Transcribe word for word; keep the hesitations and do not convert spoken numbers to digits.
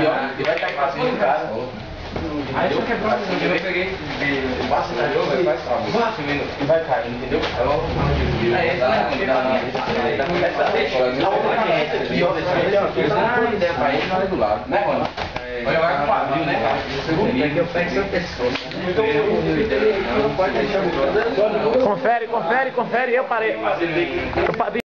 aqui, ó, que vai cair pra cima do cara. Aí só quebrou a eu peguei de Passa na jogo, vai só. E vai cair, entendeu? Aí esse não é ruim, não, não. Ele tá começando. Aqui, ó. Ah, ideia pra ele, nós do lado. Né, Rony? Olha, vai com o quadril, né, cara? Segundo que eu pego seu pescoço. Confere, confere, confere. Eu parei. Eu parei.